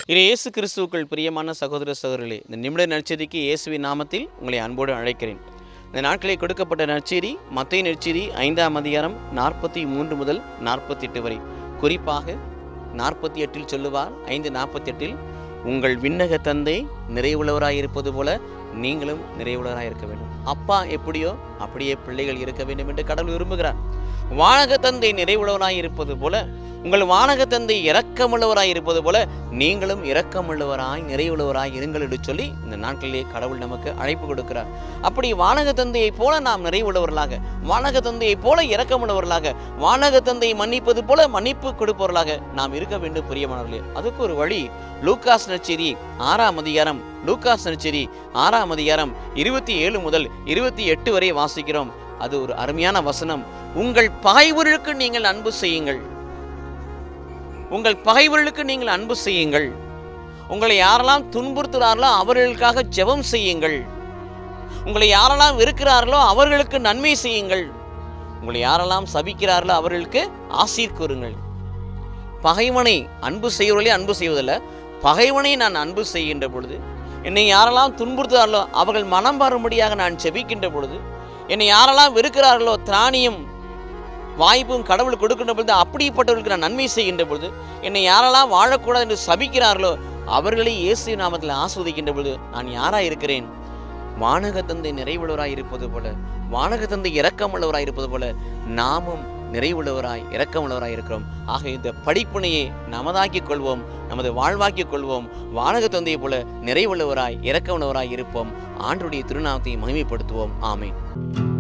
இது இயேசு கிறிஸ்துவுக்குள் பிரியமான சகோதர சகோதரிகளே, இந்த நிமிட நற்செய்திக்கு இயேசுவின் நாமத்தில் உங்களை அன்போடு அழைக்கிறேன். இந்த நாட்களில் கொடுக்கப்பட்ட நற்செய்தி மத்தேயு நற்செய்தி 5ஆம் அதிகாரம் 43 முதல் 48 வரை. குறிப்பாக 48 சொல்லுவார். 5:48 உங்கள் விண்ணக தந்தை நிறைவுள்ளவராயிருப்பது போல நீங்களும் நிறைவுள்ளவராக இருக்க வேண்டும். அப்பா எப்படியோ அப்படியே பிள்ளைகள் இருக்க வேண்டும் என்று கடவுள் விரும்புகிறார். வானக தந்தை நிறைவுள்ளவராய் இருப்பது போல உங்கள் வானக தந்தை இரக்கமுள்ளவராய் இருப்பது போல நீங்களும் இரக்கமுள்ளவராய் நிறைவுள்ளவராய் இருங்கள் என்று சொல்லி இந்த நாட்களிலே கடவுள் நமக்கு அழைப்பு கொடுக்கிறார். அப்படி வானக தந்தையை போல நாம் நிறைவுள்ளவர்களாக, வானக தந்தையை போல இரக்கமுள்ளவர்களாக, வானக தந்தையை மன்னிப்பது போல மன்னிப்பு கொடுப்பவர்களாக நாம் இருக்க வேண்டும் பிரியமானவர்களே. அதுக்கு ஒரு வழி லூக்காஸ் நற்செய்தி 6ஆம் அதிகாரம், லூக்காஸ் நற்செய்தி 6ஆம் அதிகாரம் 27 முதல் 28 வரை வாசிக்கிறோம். அது ஒரு அருமையான வசனம். உங்கள் பகைவர்களுக்கு நீங்கள் அன்பு செய்யுங்கள், உங்கள் பகைவர்களுக்கு நீங்கள் அன்பு செய்யுங்கள், உங்களை யாரெல்லாம் துன்புறுத்துகிறார்களோ அவர்களுக்காக ஜெபம் செய்யுங்கள், உங்களை யாரெல்லாம் வெறுக்கிறார்களோ அவர்களுக்கு நன்மை செய்யுங்கள், உங்களை யாரெல்லாம் சபிக்கிறார்களோ அவர்களுக்கு ஆசீர் கூறுங்கள். பகைவனை அன்பு செய்வர்களே அன்பு செய்வதில்ல, பகைவனை நான் அன்பு செய்கின்ற பொழுது, என்னை யாரெல்லாம் துன்புறுத்துகிறார்களோ அவர்கள் மனம் மாறும்படியாக நான் ஜெபிக்கின்ற பொழுது, என்னை யாரெல்லாம் வெறுக்கிறார்களோ திராணியும் வாய்ப்பும் கடவுள் கொடுக்கின்ற பொழுது அப்படிப்பட்டவர்களுக்கு நான் நன்மை செய்கின்ற பொழுது, என்னை யாரெல்லாம் வாழக்கூடாது என்று சபிக்கிறார்களோ அவர்களை இயேசு நாமத்தில் ஆஸ்வதிக்கின்ற பொழுது நான் யாராக இருக்கிறேன்? வானக தந்தை நிறைவுள்ளவராய் இருப்பது போல, வானக தந்தை இரக்கமுள்ளவராய் இருப்பது போல நாமும் நிறைவுள்ளவராய் இரக்கமுள்ளவராய் இருக்கிறோம். ஆக இந்த படிப்பினையை நமதாக்கிக் கொள்வோம், நமது வாழ்வாக்கிக் கொள்வோம். வானக தந்தையை போல நிறைவுள்ளவராய் இரக்கமுள்ளவராய் இருப்போம். ஆண்டவருடைய திருநாமத்தை மகிமைப்படுத்துவோம். ஆமென்.